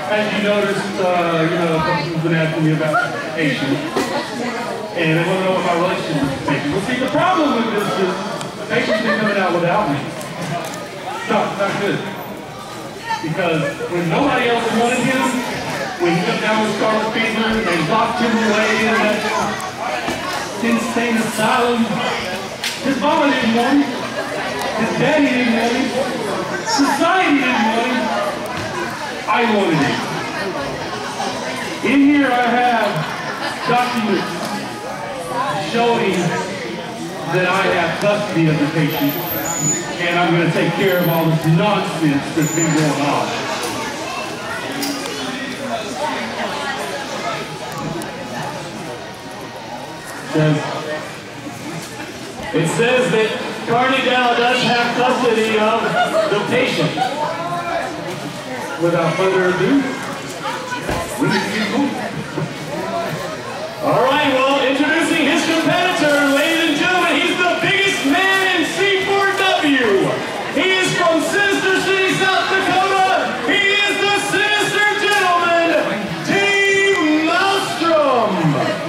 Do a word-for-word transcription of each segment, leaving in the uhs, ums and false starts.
as you noticed, uh, you know, someone's been asking me about patients, and they want to know what my relationship with the patient. Well, see, the problem with this is the patient's been coming out without me. No, it's not good. Because when nobody else wanted him, when he got down with scarlet fever, they locked him away in that insane asylum. His mama didn't want him. His daddy didn't want him. Society didn't want him. I wanted him. In here I have documents showing that I have custody of the patient, and I'm going to take care of all this nonsense that's been going on. It says that Carneydale does have custody of the patient. Without further ado, we need to get going. All right, well, introducing his competitor, ladies and gentlemen, he's the biggest man in C four W. He is from Sinister City, South Dakota. He is the Sinister Gentleman, Team Maelstrom.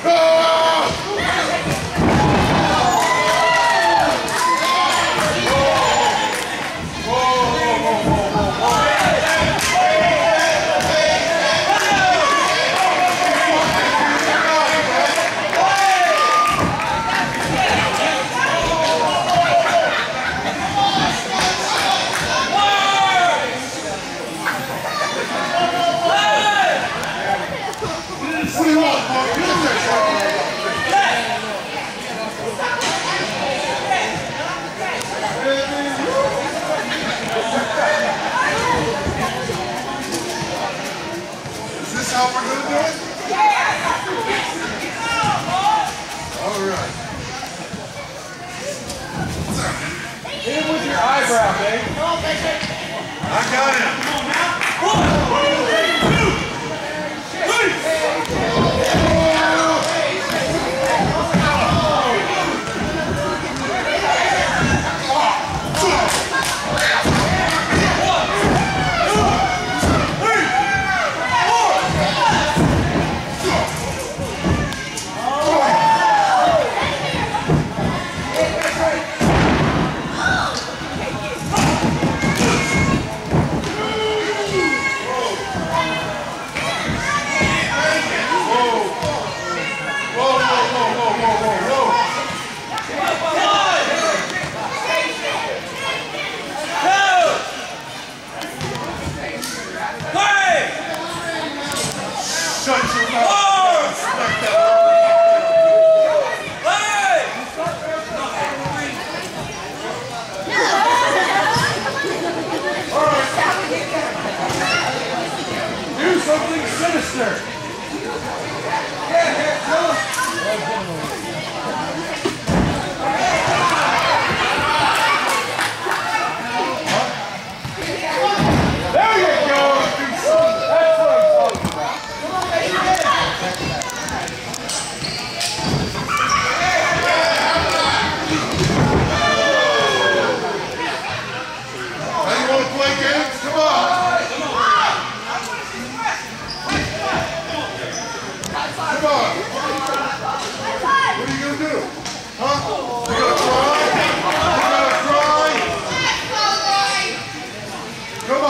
How we're gonna do it? All right. Hit him with your eyebrow, babe. I got him. One, two, three. Shut your mouth. Respect that. Do something sinister. There you go. That's what I'm talking about. Now you want to play games? Come on. Come on. What are you going to do? Huh? You going to try? You going to try? Come on.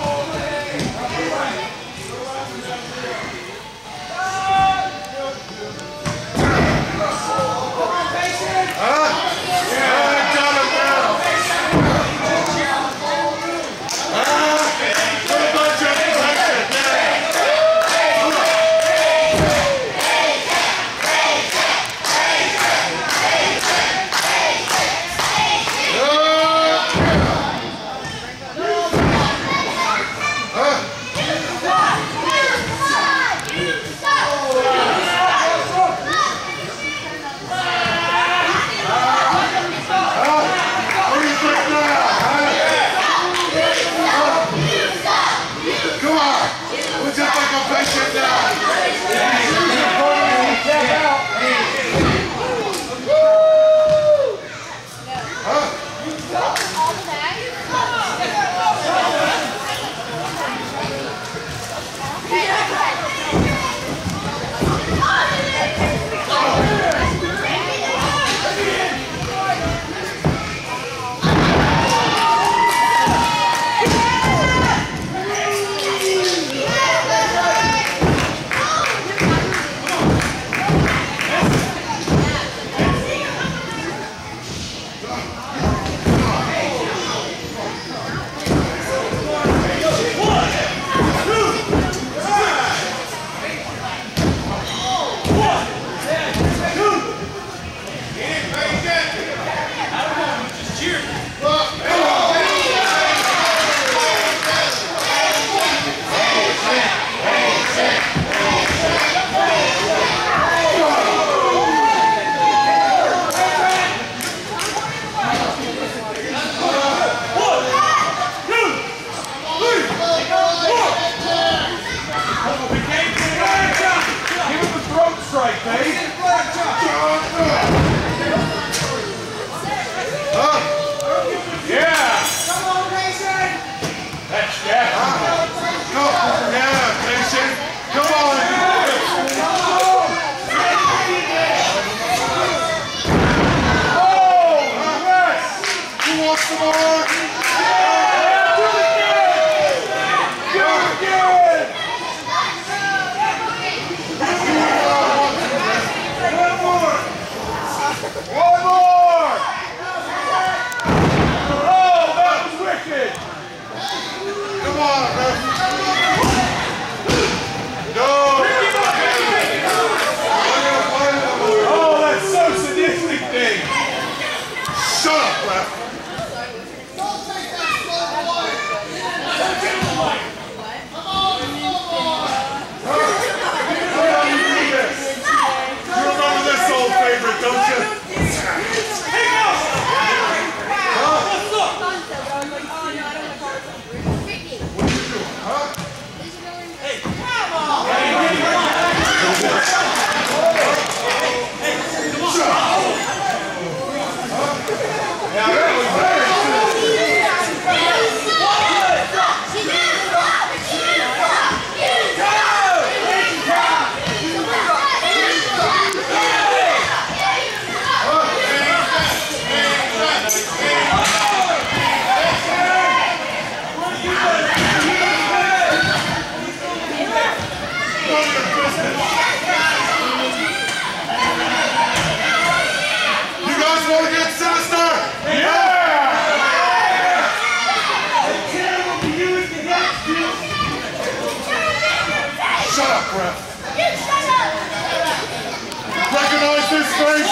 Huh? Yeah, I got him now. Ah, what about your protection? Thanks